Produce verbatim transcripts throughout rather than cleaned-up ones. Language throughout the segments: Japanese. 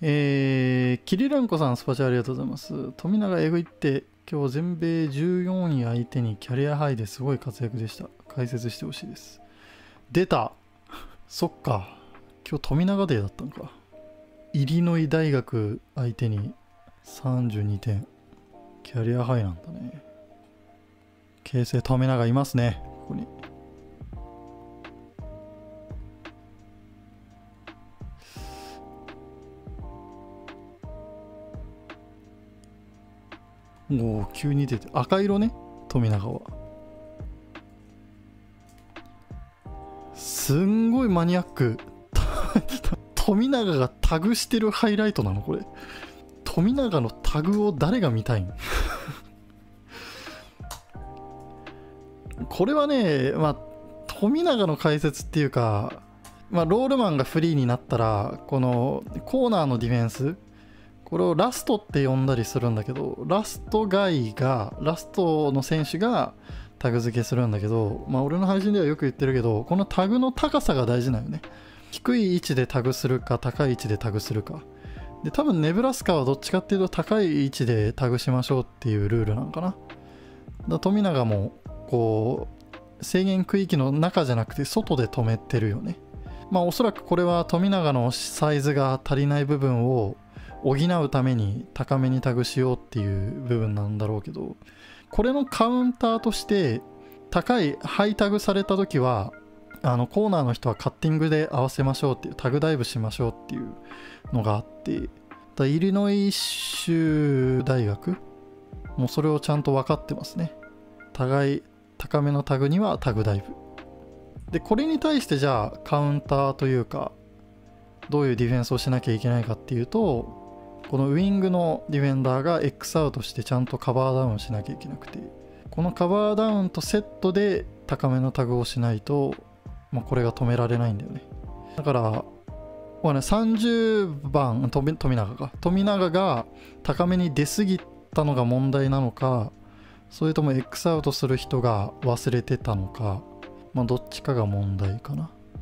えー、キリランコさん、スパチャありがとうございます。富永えぐいって、今日全米じゅうよんい相手にキャリアハイですごい活躍でした。解説してほしいです。出たそっか。今日富永デーだったのか。イリノイ大学相手にさんじゅうにてん。キャリアハイなんだね。形成富永いますね。ここに。おお、急に出て。赤色ね。富永は。すんごいマニアック。富永がタグしてるハイライトなのこれ。富永のタグを誰が見たいんこれはね、まあ、富永の解説っていうか、まあ、ロールマンがフリーになったら、このコーナーのディフェンス、これをラストって呼んだりするんだけど、ラストガイが、ラストの選手がタグ付けするんだけど、まあ、俺の配信ではよく言ってるけど、このタグの高さが大事なよね。低い位置でタグするか、高い位置でタグするか。で、多分ネブラスカはどっちかっていうと高い位置でタグしましょうっていうルールなのかな。だ富永もこう制限区域の中じゃなくて外で止めてるよね。まあおそらくこれは富永のサイズが足りない部分を補うために高めにタグしようっていう部分なんだろうけど、これのカウンターとして高いハイタグされた時はあのコーナーの人はカッティングで合わせましょうっていう、タグダイブしましょうっていうのがあって、だイリノイ州大学もうそれをちゃんと分かってますね。互い高めのタグにはタグダイブで、これに対してじゃあカウンターというかどういうディフェンスをしなきゃいけないかっていうと、このウイングのディフェンダーが X アウトしてちゃんとカバーダウンしなきゃいけなくて、このカバーダウンとセットで高めのタグをしないと、まあ、これが止められないんだよね。だからこれ、ね、さんじゅうばん富永が富永が高めに出過ぎたのが問題なのか、それとも X アウトする人が忘れてたのか、まあ、どっちかが問題かな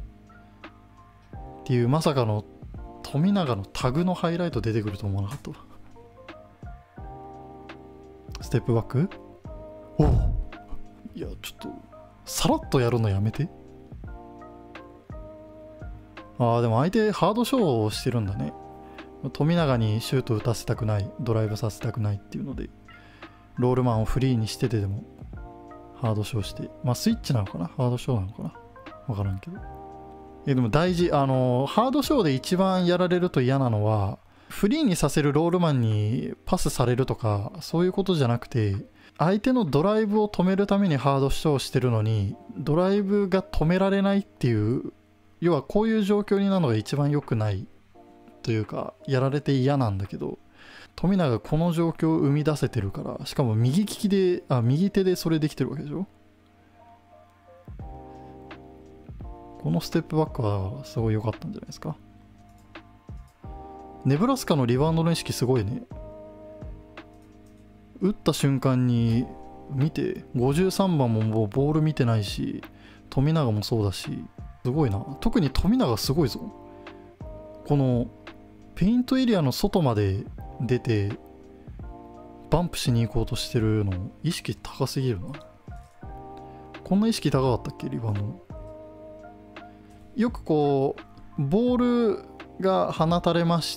っていう、まさかの富永のタグのハイライト出てくると思わなかったわ。ステップバック、おお、いやちょっとさらっとやるのやめて。ああ、でも相手ハードショーをしてるんだね。富永にシュート打たせたくない、ドライブさせたくないっていうので、ロールマンをフリーにしててでもハードショーして、まあスイッチなのかな、ハードショーなのかな、わからんけど。えでも大事、あのハードショーで一番やられると嫌なのは、フリーにさせるロールマンにパスされるとかそういうことじゃなくて、相手のドライブを止めるためにハードショーしてるのにドライブが止められないっていう、要はこういう状況になるのが一番良くないというか、やられて嫌なんだけど、富永がこの状況を生み出せてるから、しかも右利きで、あ、右手でそれできてるわけでしょ。このステップバックはすごい良かったんじゃないですか。ネブラスカのリバウンドの意識すごいね。打った瞬間に見て、ごじゅうさんばんももうボール見てないし、富永もそうだし、すごいな。特に富永すごいぞ。このペイントエリアの外まで出てバンプしに行こうとしてるの意識高すぎるな。こんな意識高かったっけ、リバウンド。よくこうボールが放たれました、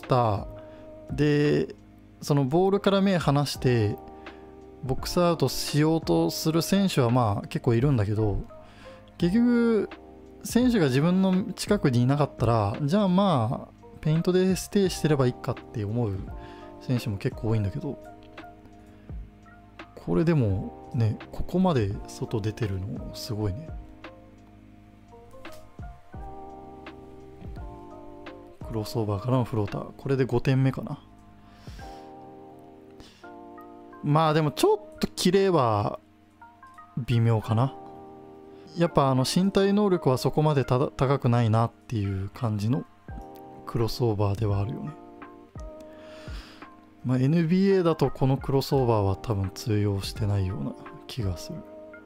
でそのボールから目離してボックスアウトしようとする選手はまあ結構いるんだけど、結局選手が自分の近くにいなかったら、じゃあまあペイントでステイしてればいいかって思う選手も結構多いんだけど、これでもね、ここまで外出てるのすごいね。クロスオーバーからのフローター、これでごてんめかな。まあでもちょっとキレは微妙かな。やっぱあの身体能力はそこまでた高くないなっていう感じのクロスオーバーではあるよね。まあ エヌビーエー だとこのクロスオーバーは多分通用してないような気がする。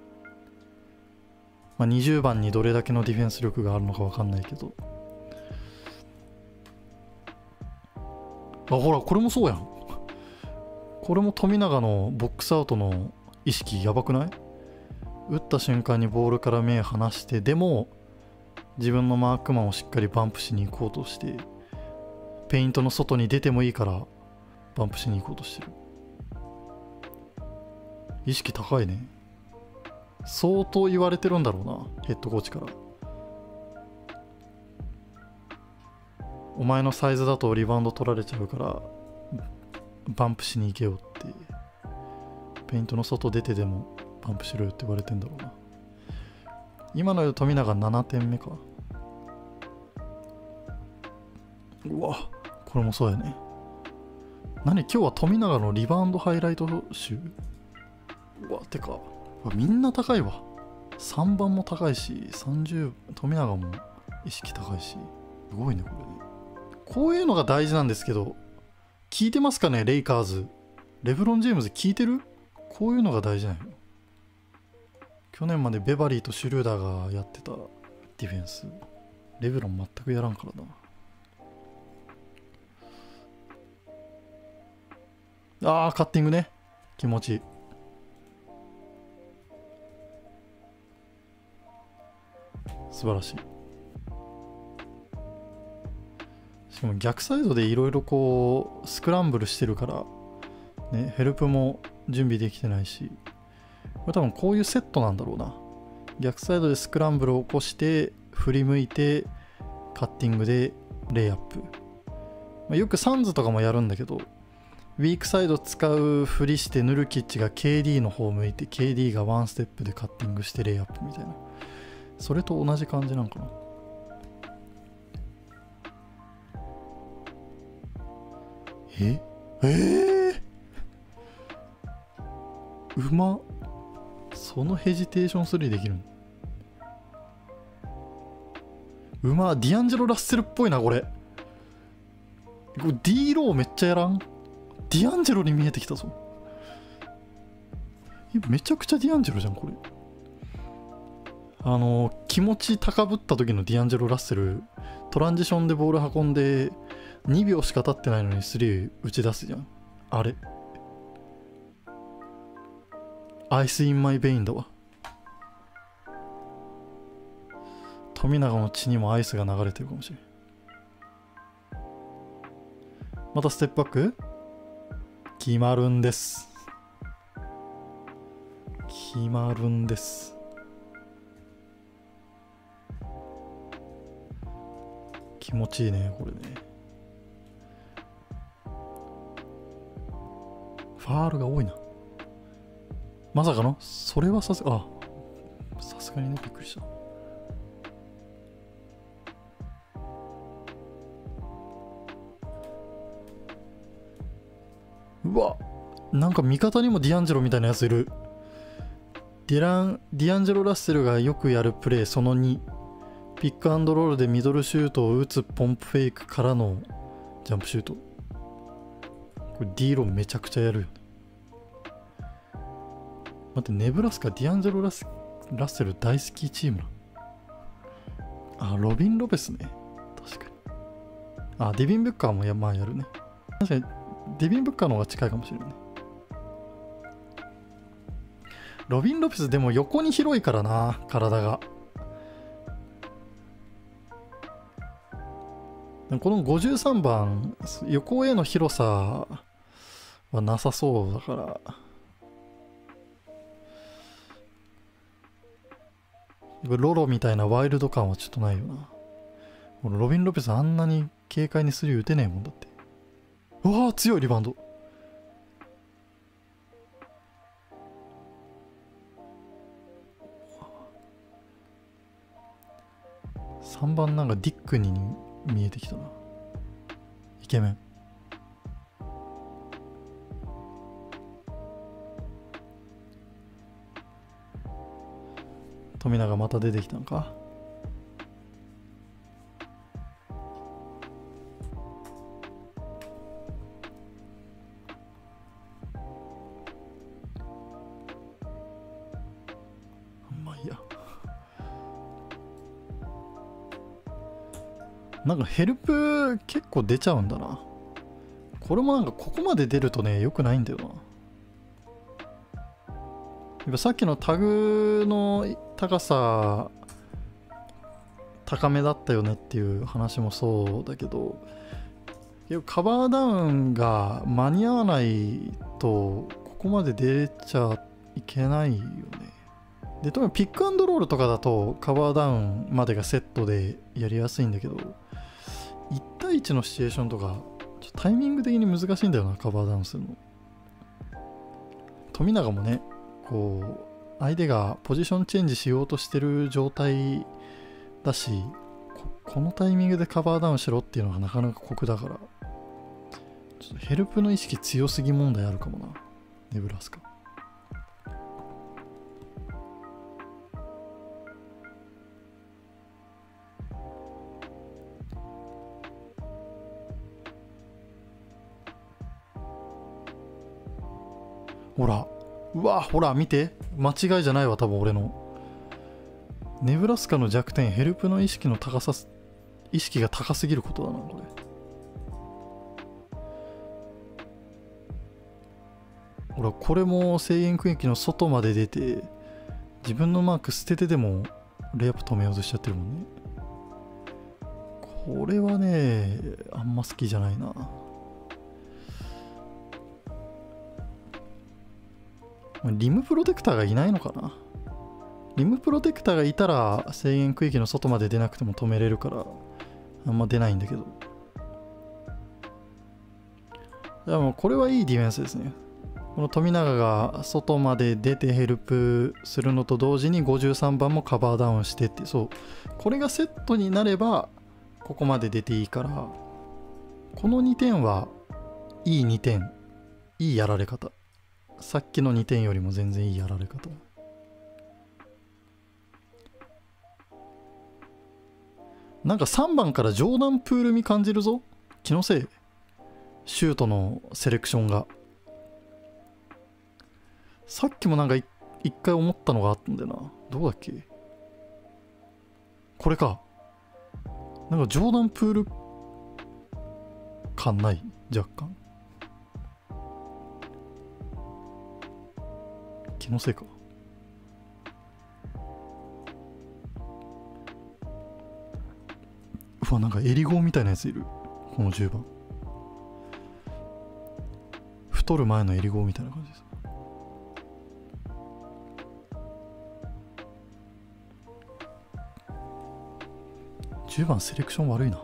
まあにじゅうばんにどれだけのディフェンス力があるのか分かんないけど、 あ、ほらこれもそうやん。これも富永のボックスアウトの意識やばくない？打った瞬間にボールから目離して、でも自分のマークマンをしっかりバンプしに行こうとして、ペイントの外に出てもいいからバンプしに行こうとしてる。意識高いね。相当言われてるんだろうな、ヘッドコーチから。お前のサイズだとリバウンド取られちゃうからバンプしに行けよって、ペイントの外出てでもバンプしろよって言われてんだろうな。今の富永ななてんめか。うわ、これもそうやね。何、今日は富永のリバウンドハイライト集。うわ、てかみんな高いわ。さんばんも高いし、さんじゅう富永も意識高いし、すごいねこれね。こういうのが大事なんですけど、聞いてますかねレイカーズ。レブロン・ジェームズ聞いてる？こういうのが大事なの。去年までベバリーとシュルーダーがやってたディフェンス、レブロン全くやらんからな。あー、カッティングね、気持ちいい。素晴らしい。しかも逆サイドでいろいろこうスクランブルしてるからね、ヘルプも準備できてないし、これ多分こういうセットなんだろうな。逆サイドでスクランブルを起こして振り向いてカッティングでレイアップ、まあ、よくサンズとかもやるんだけど、ウィークサイド使うふりしてヌルキッチが ケーディー の方を向いて ケーディー がワンステップでカッティングしてレイアップみたいな、それと同じ感じなんかな。ええー、うまっ。そのヘジテーションスリーできるのうまっ。ディアンジェロ・ラッセルっぽいなこれ。これ D ローめっちゃやらん？ディアンジェロに見えてきたぞ。めちゃくちゃディアンジェロじゃんこれ。あの気持ち高ぶった時のディアンジェロ・ラッセル、トランジションでボール運んでにびょうしか経ってないのにスリー打ち出すじゃん。あれアイス・イン・マイ・ベインだわ。富永の血にもアイスが流れてるかもしれん。またステップバック決まるんです。決まるんです。気持ちいいねこれね。ファールが多いな。まさかのそれはさすが、あ、さすがにね、びっくりした。うわ、なんか味方にもディアンジェロみたいなやついる。ディラン、ディアンジェロ・ラッセルがよくやるプレーそのに、ピックアンドロールでミドルシュートを打つポンプフェイクからのジャンプシュート。これ D ローめちゃくちゃやるよね。待って、ネブラスカディアンジェロ・ラスラッセル大好きチームな。あ、ロビン・ロペスね。確かに。あ、ディビン・ブッカーもや、まあやるね。確かにディビン・ブッカーの方が近いかもしれないね。ロビン・ロペスでも横に広いからな、体が。このごじゅうさんばん、横への広さはなさそうだから。ロロみたいなワイルド感はちょっとないよな。ロビン・ロペスあんなに軽快にスリー打てねえもんだって。うわー、強いリバウンド。さんばんなんかディックに見えてきたな。イケメン。富永また出てきたんか。まあいいや。なんかヘルプ結構出ちゃうんだな。 これもなんかここまで出るとね良くないんだよな。やっぱさっきのタグの高さ高めだったよねっていう話もそうだけど、カバーダウンが間に合わないとここまで出ちゃいけないよね。で、特にピックアンドロールとかだとカバーダウンまでがセットでやりやすいんだけど、いち対いちのシチュエーションとかちょっとタイミング的に難しいんだよな、カバーダウンするの。富永もね、こう相手がポジションチェンジしようとしてる状態だし、 こ, このタイミングでカバーダウンしろっていうのがなかなか酷だから、ちょっとヘルプの意識強すぎ問題あるかもな、ネブラスカ。ほら、うわ、ほら見て、間違いじゃないわ多分俺の。ネブラスカの弱点、ヘルプの意識の高さ、意識が高すぎることだなこれ。ほら、これも制限区域の外まで出て自分のマーク捨ててでもレイアップ止めようとしちゃってるもんね。これはねあんま好きじゃないな。リムプロテクターがいないのかな。リムプロテクターがいたら制限区域の外まで出なくても止めれるからあんま出ないんだけど、でもこれはいいディフェンスですね。この富永が外まで出てヘルプするのと同時にごじゅうさんばんもカバーダウンしてって、そうこれがセットになればここまで出ていいから、このにてんはいいにてん、いいやられ方。さっきのにてんよりも全然いいやられ方。なんかさんばんからジョーダン・プール味感じるぞ。気のせい。シュートのセレクションが。さっきもなんか一回思ったのがあったんだよな。どこだっけ、これか。なんかジョーダン・プール感ない、若干。気のせいか。うわ、なんかエリゴーみたいなやついる、このじゅうばん。太る前のエリゴーみたいな感じです。じゅうばんセレクション悪いな。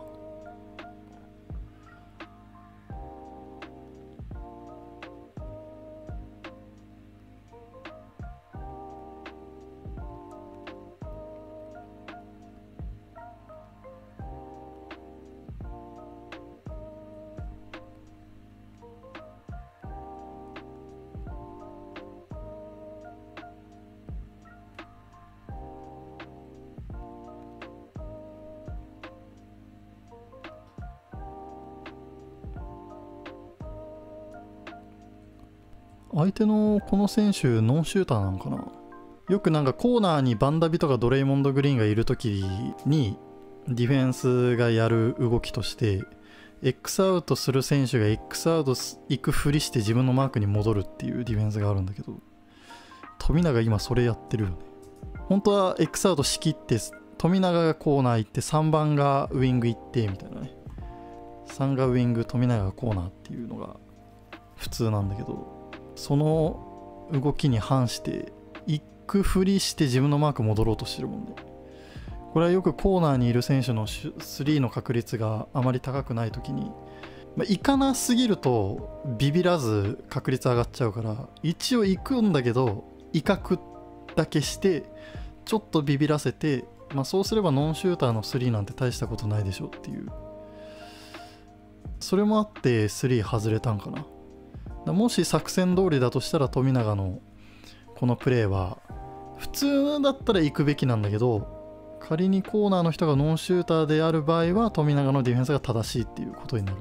相手のこの選手ノンシューターなのかな。よくなんかコーナーにバンダビとかドレイモンド・グリーンがいるときにディフェンスがやる動きとして X アウトする選手が X アウト行くふりして自分のマークに戻るっていうディフェンスがあるんだけど、富永今それやってるよね。本当は X アウト仕切って富永がコーナー行ってさんばんがウイング行ってみたいなね。さんがウイング、富永がコーナーっていうのが普通なんだけど、その動きに反して行くふりして自分のマーク戻ろうとしてるもんね。これはよくコーナーにいる選手のスリーの確率があまり高くない時に、まあ、行かなすぎるとビビらず確率上がっちゃうから、一応行くんだけど威嚇だけしてちょっとビビらせて、まあ、そうすればノンシューターのスリーなんて大したことないでしょっていう、それもあってスリー外れたんかな。もし作戦通りだとしたら富永のこのプレーは普通だったら行くべきなんだけど、仮にコーナーの人がノンシューターである場合は富永のディフェンスが正しいっていうことになる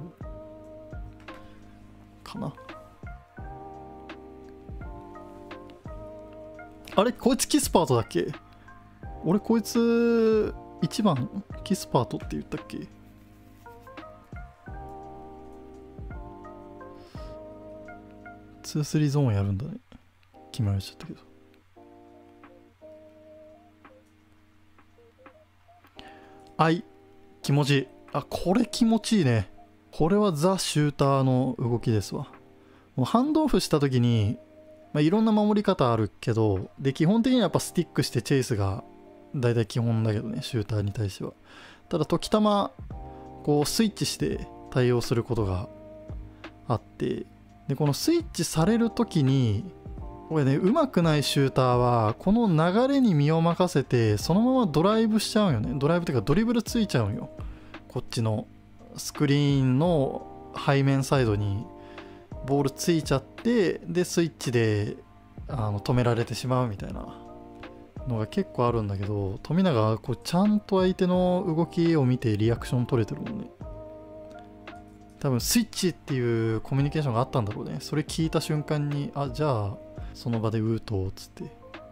かな。あれ、こいつキスパートだっけ。俺こいついちばんキスパートって言ったっけ。 ツースリーゾーンやるんだね。決められちゃったけど。あい、気持ちいい。あ、これ気持ちいいね。これはザ・シューターの動きですわ。もうハンドオフした時に、まあ、いろんな守り方あるけど、で、基本的にはやっぱスティックしてチェイスが大体基本だけどね、シューターに対しては。ただ、時たま、こう、スイッチして対応することがあって、で、このスイッチされる時に、これね、うまくないシューターは、この流れに身を任せて、そのままドライブしちゃうんよね。ドライブっていうか、ドリブルついちゃうんよ。こっちのスクリーンの背面サイドにボールついちゃって、で、スイッチであの止められてしまうみたいなのが結構あるんだけど、富永はこうちゃんと相手の動きを見てリアクション取れてるもんね。多分スイッチっていうコミュニケーションがあったんだろうね。それ聞いた瞬間に、あ、じゃあその場でウートをつって。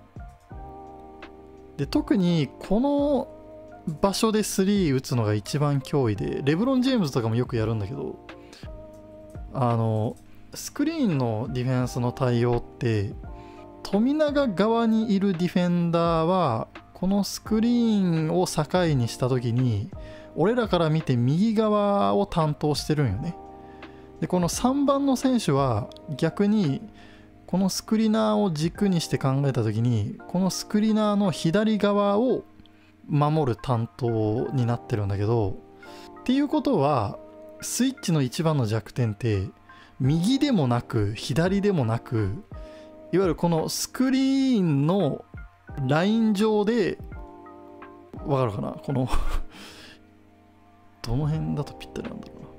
で、特にこの場所でスリー打つのが一番脅威で、レブロン・ジェームズとかもよくやるんだけど、あのスクリーンのディフェンスの対応って、富永側にいるディフェンダーはこのスクリーンを境にした時に、俺らから見て右側を担当してるんよね。で、このさんばんの選手は逆にこのスクリナーを軸にして考えた時に、このスクリナーの左側を守る担当になってるんだけど、っていうことはスイッチの一番の弱点って右でもなく左でもなく、いわゆるこのスクリーンのライン上で、わかるかな、このどの辺だとぴったりなんだろうな。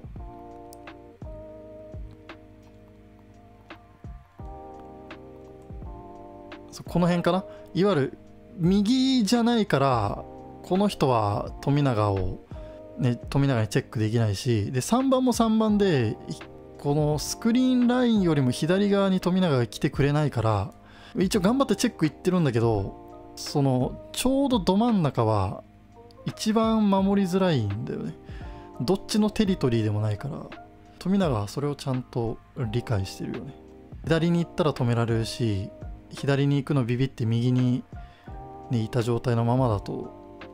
この辺かな、いわゆる右じゃないから、この人は富永を、ね、富永にチェックできないし、でさんばんもさんばんでこのスクリーンラインよりも左側に富永が来てくれないから、一応頑張ってチェックいってるんだけど、そのちょうどど真ん中は一番守りづらいんだよね。どっちのテリトリーでもないから、富永はそれをちゃんと理解してるよね。左に行ったら止められるし、左に行くのビビって右に、ね、いた状態のままだと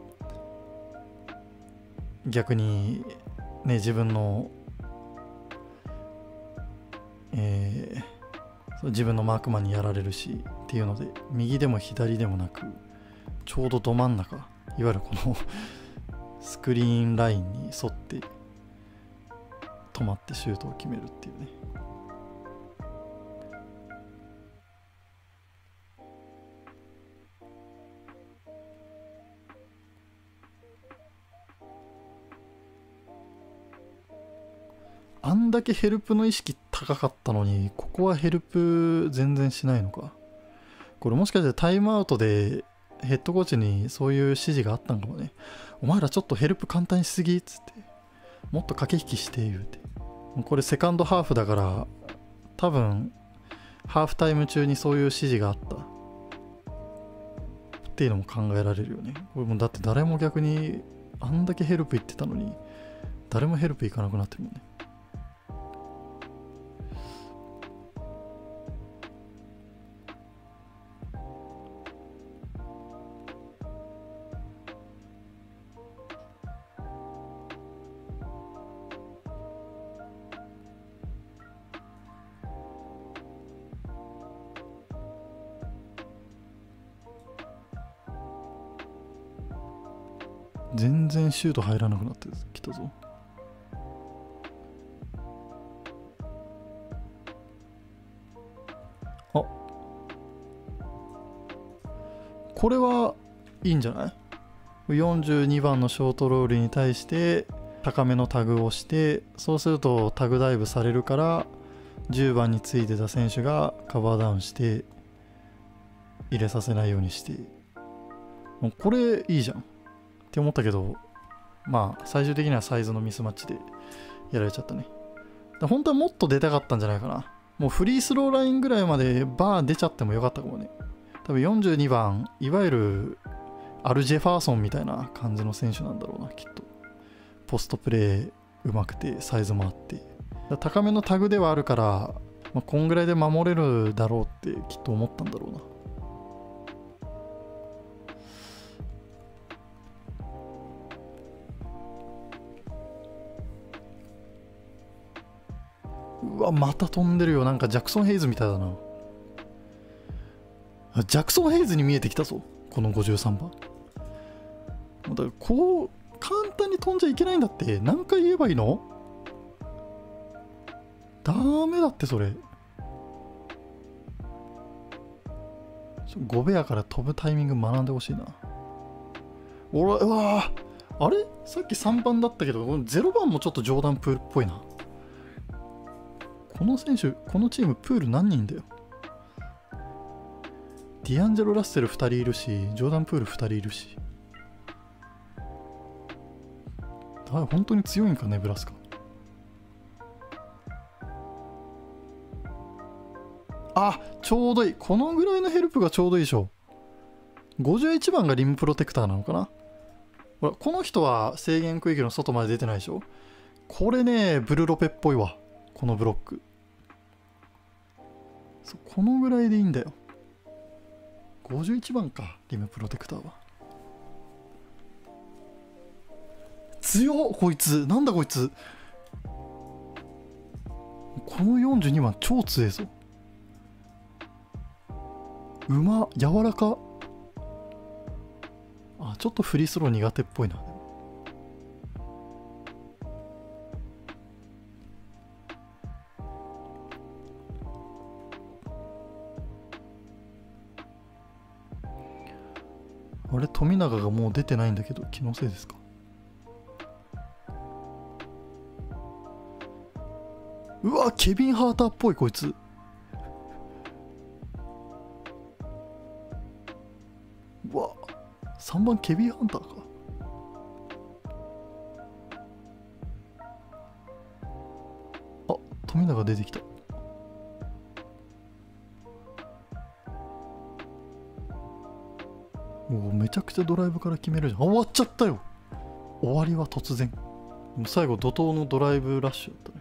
逆に、ね、自分の、えー、自分のマークマンにやられるしっていうので、右でも左でもなくちょうどど真ん中、いわゆるこのスクリーンラインに沿って止まってシュートを決めるっていうね。あんだけヘルプの意識高かったのに、ここはヘルプ全然しないのか。これもしかしてタイムアウトでヘッドコーチにそういう指示があったんかもね。お前らちょっとヘルプ簡単にしすぎっつって、もっと駆け引きして言うて。これセカンドハーフだから、多分ハーフタイム中にそういう指示があったっていうのも考えられるよね。これもだって誰も逆にあんだけヘルプ言ってたのに、誰もヘルプ行かなくなってるもんね。全然シュート入らなくなってきたぞ。あ、これはいいんじゃない？ よんじゅうに 番のショートロールに対して高めのタグをして、そうするとタグダイブされるから、じゅうばんについてた選手がカバーダウンして入れさせないようにして、もうこれいいじゃんって思ったけど、まあ最終的にはサイズのミスマッチでやられちゃったね。本当はもっと出たかったんじゃないかな。もうフリースローラインぐらいまでバー出ちゃってもよかったかもね。多分よんじゅうにばん、いわゆるアル・ジェファーソンみたいな感じの選手なんだろうな、きっと。ポストプレーうまくてサイズもあって、高めのタグではあるから、 まあ、こんぐらいで守れるだろうってきっと思ったんだろうな。うわ、また飛んでるよ。なんかジャクソン・ヘイズみたいだな。ジャクソン・ヘイズに見えてきたぞ、このごじゅうさんばん。だからこう簡単に飛んじゃいけないんだって。何回言えばいいの？ダメだってそれ。ご部屋から飛ぶタイミング学んでほしいな。おら、うわー、あれさっきさんばんだったけどゼロばんもちょっとジョーダン・プールっぽいな。この選手、このチームプール何人だよ。ディアンジェロ・ラッセルふたりいるし、ジョーダン・プールふたりいるし。あ、本当に強いんかね、ブラスカ。あ、ちょうどいい。このぐらいのヘルプがちょうどいいでしょ。ごじゅういちばんがリムプロテクターなのかな。ほら、この人は制限区域の外まで出てないでしょ。これね、ブルロペっぽいわ。このブロック。そう、このぐらいでいいんだよ。ごじゅういちばんか、リムプロテクターは。強っ、こいつ。なんだこいつ。このよんじゅうにばん超強いぞ。馬、柔らか。あ、ちょっとフリースロー苦手っぽいな。あれ、富永がもう出てないんだけど、気のせいですか。うわ、ケビン・ハーターっぽい、こいつ。うわ、さんばんケビン・ハンターか。あ、富永出てきた。もうめちゃくちゃドライブから決めるじゃん。あ、終わっちゃったよ。終わりは突然。最後怒涛のドライブラッシュだったね。